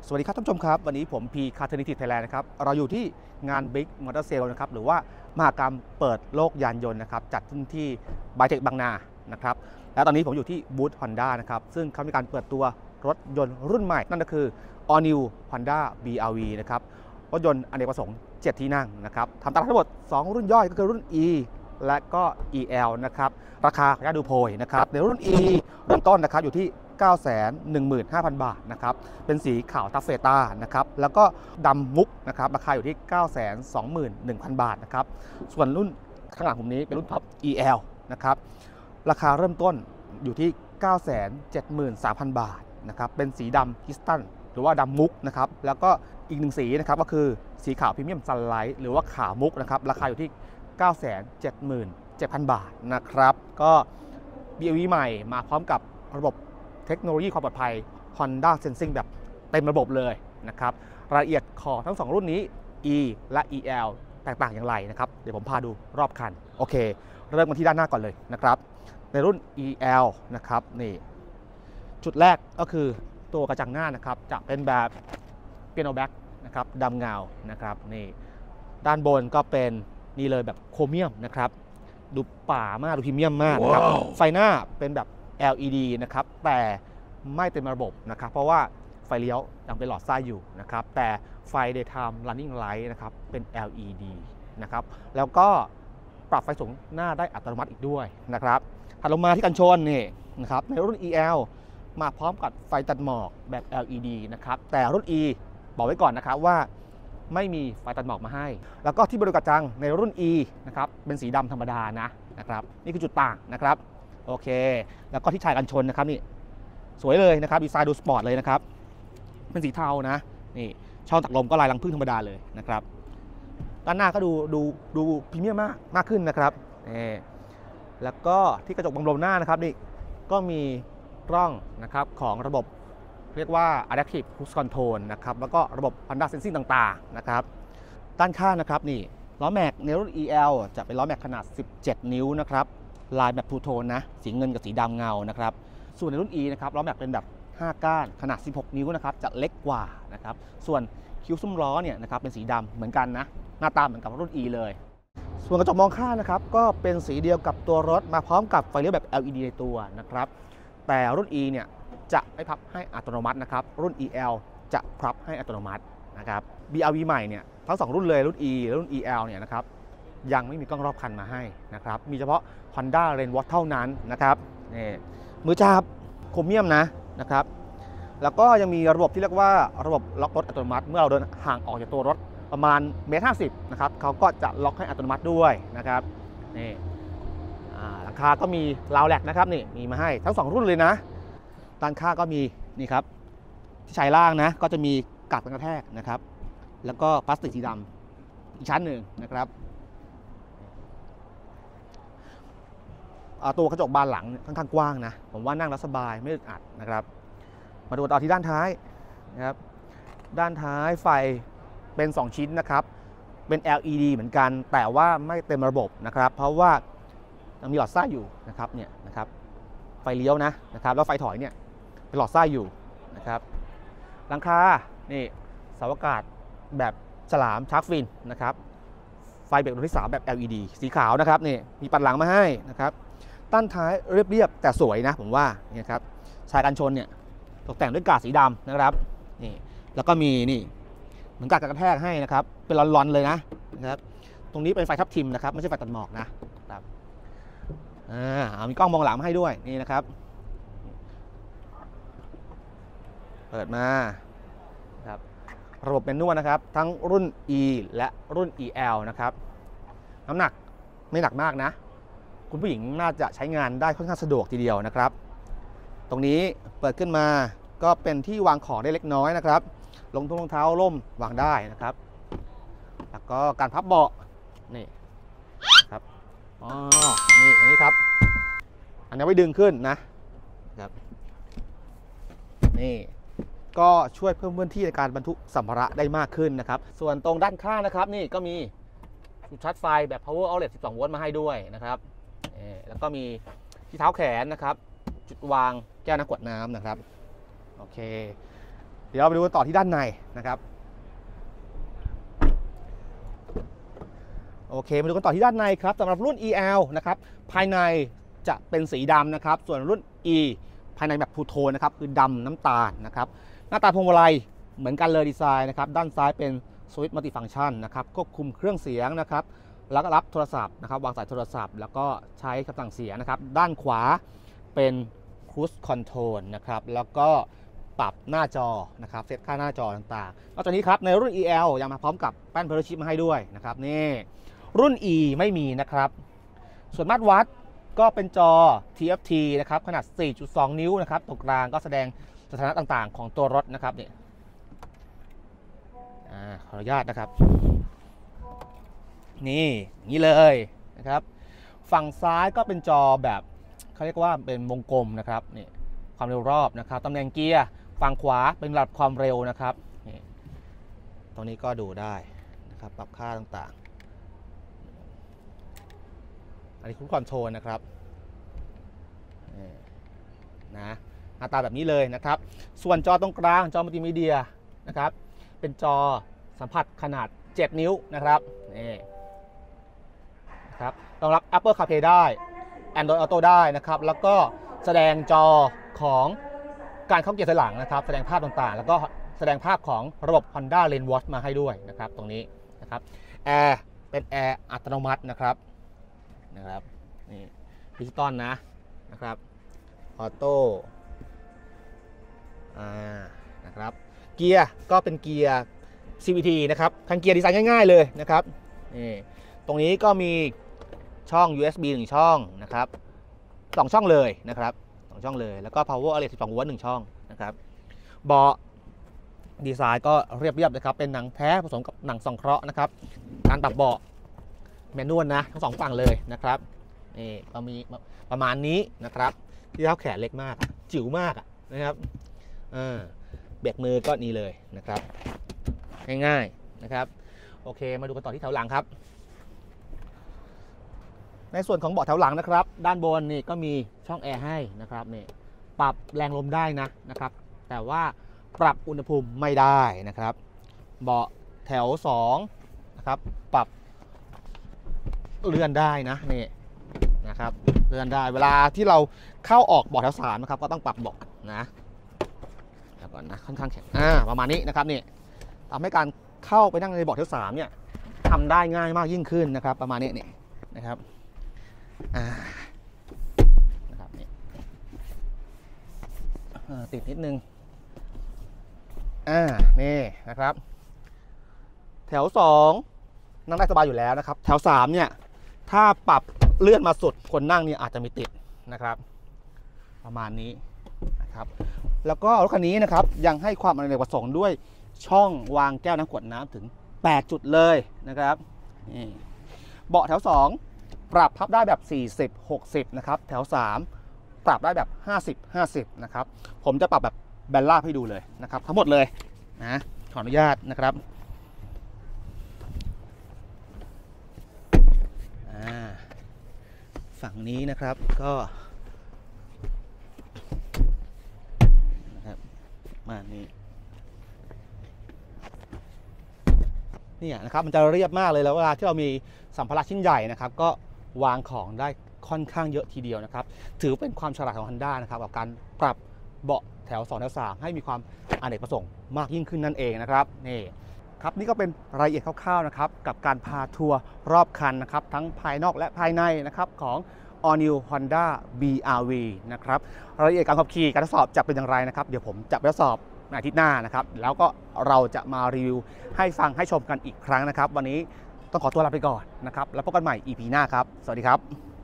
สวัสดีครับท่านผู้ชมครับวันนี้ผมพีคาร์เทนิติไทยแลนด์นะครับเราอยู่ที่งาน Big Motor Sale นะครับหรือว่ามหกรรมเปิดโลกยานยนต์นะครับจัดขึ้นที่ไบเทคบางนานะครับและตอนนี้ผมอยู่ที่บูธ Honda นะครับซึ่งเขามีการเปิดตัวรถยนต์รุ่นใหม่นั่นก็คือ All New Honda BRV นะครับรถยนต์อเนกประสงค์7ที่นั่งนะครับทำตลาดทั้งหมด2รุ่นย่อยก็คือรุ่น E และก็ EL นะครับราคาขออนุญาตดูโพยนะครับในรุ่น E เริ่มต้นนะครับอยู่ที่915,000 บาทนะครับเป็นสีขาวทัฟเฟต้านะครับแล้วก็ดำมุกนะครับราคาอยู่ที่921,000 บาทนะครับส่วนรุ่นข้างหลังผมนี้เป็นรุ่นท็อป EL นะครับราคาเริ่มต้นอยู่ที่973,000 บาทนะครับเป็นสีดำคริสตัลหรือว่าดำมุกนะครับแล้วก็อีกหนึ่งสีนะครับก็คือสีขาวพรีเมียมซันไลท์หรือว่าขาวมุกนะครับราคาอยู่ที่977,000 บาทนะครับก็ BRV ใหม่มาพร้อมกับระบบเทคโนโลยีความปลอดภัย Honda Sensing แบบเต็มระบบเลยนะครับรายละเอียดของทั้ง2รุ่นนี้ E และ EL แตกต่างอย่างไรนะครับเดี๋ยวผมพาดูรอบคันโอเคเริ่มกันที่ด้านหน้าก่อนเลยนะครับในรุ่น EL นะครับนี่จุดแรกก็คือตัวกระจังหน้านะครับจะเป็นแบบเปียโนแบ็กนะครับดำเงานะครับนี่ด้านบนก็เป็นนี่เลยแบบโครเมียมนะครับดูป่ามากดูพรีเมียมมากนะครับ wow. ไฟหน้าเป็นแบบ LED นะครับแต่ไม่เต็มระบบนะครับเพราะว่าไฟเลี้ยวยังเป็นหลอดไส้อยู่นะครับแต่ไฟ Daytime Running Light นะครับเป็น LED นะครับแล้วก็ปรับไฟสูงหน้าได้อัตโนมัติอีกด้วยนะครับถัดลงมาที่กันชนนี่นะครับในรุ่น EL มาพร้อมกับไฟตัดหมอกแบบ LED นะครับแต่รุ่น E บอกไว้ก่อนนะครับว่าไม่มีไฟตัดหมอกมาให้แล้วก็ที่บริกระจังในรุ่น E นะครับเป็นสีดำธรรมดานะครับนี่คือจุดต่างนะครับโอเคแล้วก็ที่ชายกันชนนะครับนี่สวยเลยนะครับดีไซน์ดูสปอร์ตเลยนะครับเป็นสีเทานะนี่ช่องตักลมก็ลายรังผึ้งธรรมดาเลยนะครับด้านหน้าก็ดูพรีเมียมมากขึ้นนะครับแล้วก็ที่กระจกบังลมหน้านะครับนี่ก็มีกล้องนะครับของระบบเรียกว่า Adaptive Cruise Control นะครับแล้วก็ระบบ Honda Sensing ต่างๆนะครับด้านข้างนะครับนี่ล้อแม็กในรุ่น EL จะเป็นล้อแม็กขนาด17 นิ้วนะครับลายแบบทูโทนนะสีเงินกับสีดำเงานะครับส่วนในรุ่น E นะครับล้อแม็กเป็นแบบ5ก้านขนาด16 นิ้วนะครับจะเล็กกว่านะครับส่วนคิ้วซุ้มล้อเนี่ยนะครับเป็นสีดำเหมือนกันนะหน้าตาเหมือนกับรุ่น E เลยส่วนกระจกมองข้างนะครับก็เป็นสีเดียวกับตัวรถมาพร้อมกับไฟเลี้ยวแบบ LED ในตัวนะครับแต่รุ่น E เนี่ยจะไม่พับให้อัตโนมัตินะครับรุ่น EL จะพับให้อัตโนมัตินะครับ BRV ใหม่เนี่ยทั้ง2รุ่นเลยรุ่น E และรุ่น EL เนี่ยนะครับยังไม่มีกล้องรอบคันมาให้นะครับมีเฉพาะ Honda Rainwatch เท่านั้นนะครับนี่มือจับโครเมียมนะครับแล้วก็ยังมีระบบที่เรียกว่าระบบล็อกรถอัตโนมัติเมื่อเราเดินห่างออกจากตัวรถประมาณ1.50 นะครับเขาก็จะล็อกให้อัตโนมัติด้วยนะครับนี่ราคาก็มีราวแลกนะครับนี่มีมาให้ทั้ง2รุ่นเลยนะด้านข้างก็มีนี่ครับที่ชายล่างนะก็จะมีกัดกันกระแทกนะครับแล้วก็พลาสติกสีดำอีกชั้นหนึ่งนะครับตัวกระจกบานหลังค่อนข้างกว้างนะผมว่านั่งแล้วสบายไม่อึดอัดนะครับมาดูต่อที่ด้านท้ายนะครับด้านท้ายไฟเป็น2ชิ้นนะครับเป็น LED เหมือนกันแต่ว่าไม่เต็มระบบนะครับเพราะว่ายังมีหลอดไส้อยู่นะครับเนี่ยนะครับไฟเลี้ยวนะครับแล้วไฟถอยเนี่ยเป็นหลอดไส้อยู่นะครับหลังคานี่เสาอากาศแบบฉลามชาร์กฟินนะครับไฟเบรกดวงที่3แบบ LED สีขาวนะครับนี่มีปัดหลังมาให้นะครับด้านท้ายเรียบแต่สวยนะผมว่านี่ครับชายกันชนเนี่ยตกแต่งด้วยกาดสีดำนะครับนี่แล้วก็มีนี่เหมือนกาดกระแทกให้นะครับเป็นลอนๆเลยนะครับตรงนี้เป็นไฟทับทิมนะครับไม่ใช่ไฟตัดหมอกนะครับมีกล้องมองหลังมาให้ด้วยนี่นะครับเปิดมาครับระบบเมนูนะครับทั้งรุ่น E และรุ่น EL นะครับน้ำหนักไม่หนักมากนะคุณผู้หญิงน่าจะใช้งานได้ค่อนข้างสะดวกทีเดียวนะครับตรงนี้เปิดขึ้นมาก็เป็นที่วางของได้เล็กน้อยนะครับรองเท้าล่มวางได้นะครับแล้วก็การพับเบาะนี่ครับนี่อย่างนี้ครับอันนี้ไว้ดึงขึ้นนะครับนี่ก็ช่วยเพิ่มพื้นที่ในการบรรทุกสัมภาระได้มากขึ้นนะครับส่วนตรงด้านข้างนะครับนี่ก็มีจุดชาร์จไฟแบบ power outlet 12 โวลต์มาให้ด้วยนะครับแล้วก็มีที่เท้าแขนนะครับจุดวางแก้วน้ำขวดน้ำนะครับโอเคเดี๋ยวเราไปดูกันต่อที่ด้านในนะครับโอเคมาดูกันต่อที่ด้านในครับสำหรับรุ่น EL นะครับภายในจะเป็นสีดำนะครับส่วนรุ่น E ภายในแบบทูโทนนะครับคือดำน้ำตาลนะครับหน้าตาพวงมาลัยเหมือนกันเลยดีไซน์นะครับด้านซ้ายเป็นสวิตช์มัลติฟังก์ชันนะครับควบคุมเครื่องเสียงนะครับแล้วก็รับโทรศัพท์นะครับวางสายโทรศัพท์แล้วก็ใช้คำสั่งเสียงนะครับด้านขวาเป็นครูซคอนโทรลนะครับแล้วก็ปรับหน้าจอนะครับเซตค่าหน้าจอต่างๆนอกจากนี้ครับในรุ่น EL ยังมาพร้อมกับแป้นเพลย์ชิพมาให้ด้วยนะครับนี่รุ่น E ไม่มีนะครับส่วนมาตรวัดก็เป็นจอ TFT นะครับขนาด 4.2 นิ้วนะครับตรงกลางก็แสดงสถานะต่างๆของตัวรถนะครับเนี่ยขออนุญาตนะครับนี่อย่างนี้เลยนะครับฝั่งซ้ายก็เป็นจอแบบเขาเรียกว่าเป็นวงกลมนะครับนี่ความเร็วรอบนะครับตำแหน่งเกียร์ฝั่งขวาเป็นระดับความเร็วนะครับนี่ตรงนี้ก็ดูได้นะครับปรับค่าต่างๆอันนี้คือคอนโทรลนะครับนะหน้าตาแบบนี้เลยนะครับส่วนจอตรงกลางจอมัลติมีเดียนะครับเป็นจอสัมผัสขนาด7นิ้วนะครับนี่ครับรองรับ Apple CarPlay ได้ Android Auto ได้นะครับแล้วก็แสดงจอของการเข้าเกียร์ถอยหลังนะครับแสดงภาพต่างๆแล้วก็แสดงภาพของระบบ Honda Lane Watch มาให้ด้วยนะครับตรงนี้นะครับแอร์เป็นแอร์อัตโนมัตินะครับนี่ดิจิตอลนะครับออโต้นะครับเกียร์ก็เป็นเกียร์ CVT นะครับคันเกียร์ดีไซน์ง่ายๆเลยนะครับนี่ตรงนี้ก็มีช่อง USB 1 ช่องนะครับ2ช่องเลยนะครับ2ช่องเลยแล้วก็ Power Outlet 12 โวลต์ 1 ช่องนะครับเบาะดีไซน์ก็เรียบๆนะครับเป็นหนังแท้ผสมกับหนังสังเคราะห์นะครับการปรับเบาะแมนนวลนะทั้ง2ฝั่งเลยนะครับนี่ก็มีประมาณนี้นะครับที่เท้าแขนเล็กมากจิ๋วมากนะครับเบรกมือก็นี่เลยนะครับง่ายๆนะครับโอเคมาดูกันต่อที่แถวหลังครับในส่วนของเบาะแถวหลังนะครับด้านบนนี่ก็มีช่องแอร์ให้นะครับนี่ปรับแรงลมได้นะครับแต่ว่าปรับอุณหภูมิไม่ได้นะครับเบาะแถว2นะครับปรับเลื่อนได้นี่นะครับเลื่อนได้เวลาที่เราเข้าออกเบาะแถว3นะครับก็ต้องปรับเบาะนะแล้วก่อนนะค่อนข้างแข็งประมาณนี้นะครับนี่ทำให้การเข้าไปนั่งในเบาะแถว3เนี่ยทำได้ง่ายมากยิ่งขึ้นนะครับประมาณนี้นี่นะครับนะครับนี่ติดนิดนึงนี่นะครับแถว2นั่งได้สบายอยู่แล้วนะครับแถว3เนี่ยถ้าปรับเลื่อนมาสุดคนนั่งเนี่ยอาจจะมีติดนะครับประมาณนี้นะครับแล้วก็รถคันนี้นะครับยังให้ความอเนกประสงค์ด้วยช่องวางแก้วน้ำขวดน้ำถึง8จุดเลยนะครับนี่เบาะแถว2ปรับพับได้แบบ40-60นะครับแถว3ปรับได้แบบ50-50นะครับผมจะปรับแบบแบนราบให้ดูเลยนะครับทั้งหมดเลยนะขออนุญาตนะครับฝั่งนี้นะครับก็นะครับมานี่นะครับมันจะเรียบมากเลยแล้วเวลาที่เรามีสัมภาระชิ้นใหญ่นะครับก็วางของได้ค่อนข้างเยอะทีเดียวนะครับถือเป็นความฉลาดของ Honda นะครับกับการปรับเบาะแถว2แถว3ให้มีความอเนกประสงค์มากยิ่งขึ้นนั่นเองนะครับนี่ครับนี่ก็เป็นรายละเอียดคร่าวๆนะครับกับการพาทัวร์รอบคันนะครับทั้งภายนอกและภายในนะครับของ All New Honda BRV นะครับรายละเอียดการขับขี่การทดสอบจะเป็นอย่างไรนะครับเดี๋ยวผมจะไปทดสอบในอาทิตย์หน้านะครับแล้วก็เราจะมารีวิวให้ฟังให้ชมกันอีกครั้งนะครับวันนี้ต้องขอตัวลาไปก่อนนะครับแล้วพบกันใหม่ EP หน้าครับสวัสดีครับ